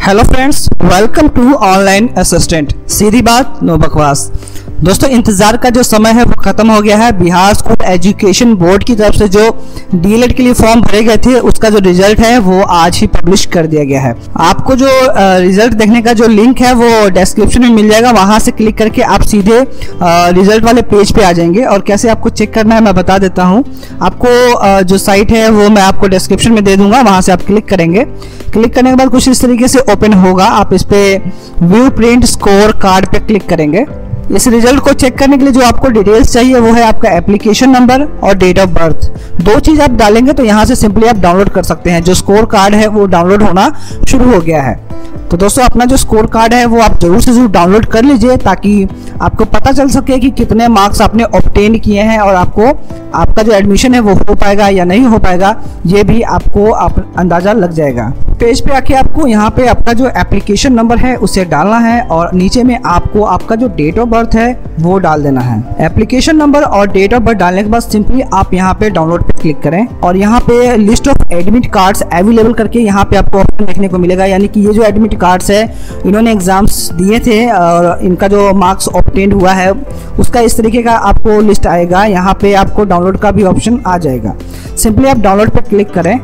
Hello friends, welcome to online assistant. सीधी बात, no बकवास। दोस्तों, इंतजार का जो समय है वो खत्म हो गया है। बिहार स्कूल एजुकेशन बोर्ड की तरफ से जो डीएलएड के लिए फॉर्म भरे गए थे उसका जो रिजल्ट है वो आज ही पब्लिश कर दिया गया है। आपको जो रिजल्ट देखने का जो लिंक है वो डिस्क्रिप्शन में मिल जाएगा। वहां से क्लिक करके आप सीधे रिजल्ट वाले पेज पे आ जाएंगे। और कैसे आपको चेक करना है मैं बता देता हूँ। आपको जो साइट है वो मैं आपको डिस्क्रिप्शन में दे दूंगा, वहां से आप क्लिक करेंगे। क्लिक करने के बाद कुछ इस तरीके से ओपन होगा। आप इस पे व्यू प्रिंट स्कोर कार्ड पे क्लिक करेंगे। इस रिजल्ट को चेक करने के लिए जो आपको डिटेल्स चाहिए वो है आपका एप्लीकेशन नंबर और डेट ऑफ बर्थ। दो चीज आप डालेंगे तो यहाँ से सिंपली आप डाउनलोड कर सकते हैं। जो स्कोर कार्ड है वो डाउनलोड होना शुरू हो गया है। तो दोस्तों, अपना जो स्कोर कार्ड है वो आप जरूर से जरूर डाउनलोड कर लीजिए ताकि आपको पता चल सके कि कितने मार्क्स आपने ऑब्टेन किए हैं और आपको आपका जो एडमिशन है वो हो पाएगा या नहीं हो पाएगा, ये भी आपको अंदाजा लग जाएगा। पेज पे आके आपको यहाँ पे अपना जो एप्लीकेशन नंबर है उसे डालना है और नीचे में आपको आपका जो डेट ऑफ बर्थ है वो डाल देना है। एप्लीकेशन नंबर और डेट ऑफ बर्थ डालने के बाद सिंपली आप यहाँ पे डाउनलोड पे क्लिक करें और यहाँ पे list of admit cards available करके यहाँ पे आपको ऑप्शन देखने को मिलेगा। यानी कि ये जो एडमिट कार्ड्स है, इन्होंने एग्जाम्स दिए थे और इनका जो मार्क्स ऑब्टेन हुआ है उसका इस तरीके का आपको लिस्ट आएगा। यहाँ पे आपको डाउनलोड का भी ऑप्शन आ जाएगा। सिंपली आप डाउनलोड पे क्लिक करें।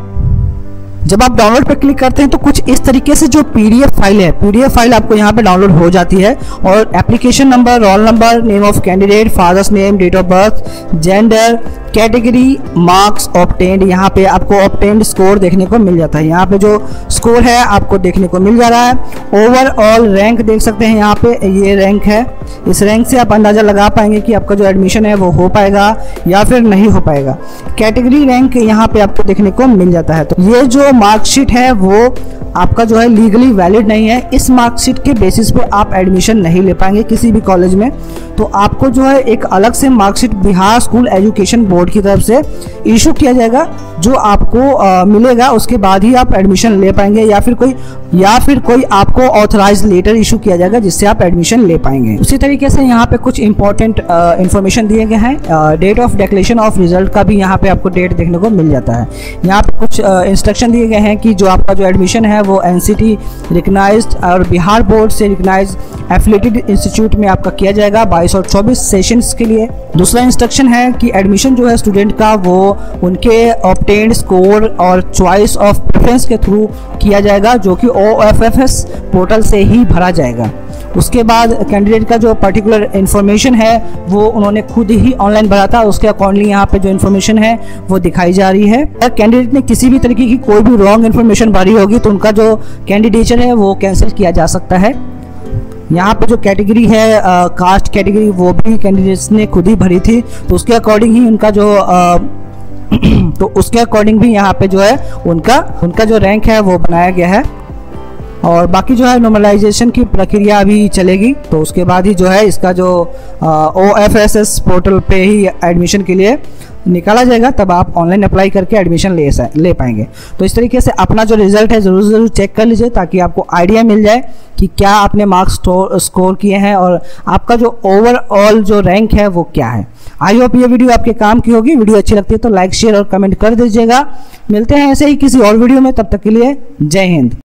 जब आप डाउनलोड पर क्लिक करते हैं तो कुछ इस तरीके से जो पीडीएफ फाइल है, पीडीएफ फाइल आपको यहाँ पे डाउनलोड हो जाती है। और application number, roll number, name of candidate, father's name, date of birth, gender, category, marks obtained, यहाँ पे आपको ऑब्टेन्ड स्कोर देखने को मिल जाता है। यहाँ पे जो स्कोर है आपको देखने को मिल जा रहा है। ओवरऑल रैंक देख सकते हैं, यहाँ पे ये रैंक है। इस रैंक से आप अंदाजा लगा पाएंगे कि आपका जो एडमिशन है वो हो पाएगा या फिर नहीं हो पाएगा। कैटेगरी रैंक यहाँ पे आपको देखने को मिल जाता है। तो ये जो मार्कशीट है वो आपका जो है लीगली वैलिड नहीं है। इस मार्कशीट के बेसिस पे आप एडमिशन नहीं ले पाएंगे किसी भी कॉलेज में। तो आपको जो है एक अलग से marksheet Bihar school education board की तरफ से इशू किया जाएगा, जो आपको मिलेगा। उसके बाद ही आप एडमिशन ले पाएंगे या फिर कोई आपको ऑथराइज लेटर इशू किया जाएगा जिससे आप एडमिशन ले पाएंगे। उसी तरीके से यहाँ पे कुछ इंपॉर्टेंट इन्फॉर्मेशन दिए गए हैं। Date of declaration of result का भी यहाँ पे आपको डेट देखने को मिल जाता है। यहाँ पे कुछ इंस्ट्रक्शन दिए गए हैं कि जो आपका जो एडमिशन है वो एनसीटी रिकग्नाइज्ड और बिहार बोर्ड से रिकग्नाइज्ड एफिलिएटेड इंस्टीट्यूट में आपका किया जाएगा 22 और 24 सेशंस के लिए। दूसरा इंस्ट्रक्शन है कि एडमिशन जो है स्टूडेंट का वो उनके ऑब्टेन्ड स्कोर और चॉइस ऑफ प्रेफरेंस के थ्रू किया जाएगा, जो कि OFFS पोर्टल से ही भरा जाएगा। उसके बाद कैंडिडेट का जो पर्टिकुलर इन्फॉर्मेशन है वो उन्होंने खुद ही ऑनलाइन भरा था। उसके अकॉर्डिंगली यहाँ पे जो इन्फॉर्मेशन है वो दिखाई जा रही है। अगर कैंडिडेट ने किसी भी तरीके की कोई भी रॉन्ग इन्फॉर्मेशन भरी होगी तो उनका जो कैंडिडेचर है वो कैंसिल किया जा सकता है। यहाँ पे जो कैटेगरी है कास्ट कैटेगरी, वो भी कैंडिडेट्स ने खुद ही भरी थी। तो उसके अकॉर्डिंग ही उनका जो तो उसके अकॉर्डिंग भी यहाँ पे जो है उनका जो रैंक है वो बनाया गया है। और बाकी जो है नॉर्मलाइजेशन की प्रक्रिया अभी चलेगी। तो उसके बाद ही जो है इसका जो OFSS पोर्टल पे ही एडमिशन के लिए निकाला जाएगा, तब आप ऑनलाइन अप्लाई करके एडमिशन ले पाएंगे। तो इस तरीके से अपना जो रिजल्ट है ज़रूर चेक कर लीजिए ताकि आपको आइडिया मिल जाए कि क्या आपने मार्क्स स्कोर किए हैं और आपका जो ओवरऑल जो रैंक है वो क्या है। आई होप ये वीडियो आपके काम की होगी। वीडियो अच्छी लगती है तो लाइक, शेयर और कमेंट कर दीजिएगा। मिलते हैं ऐसे ही किसी और वीडियो में, तब तक के लिए जय हिंद।